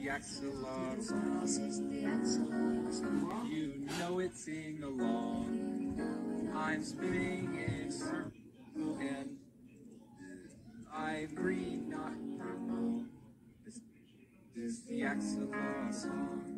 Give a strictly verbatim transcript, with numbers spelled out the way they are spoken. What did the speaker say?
the axolotl song. This is the axolotl song. You know it, sing along. I'm spinning in a circle and I'm green, not purple. This is the axolotl song.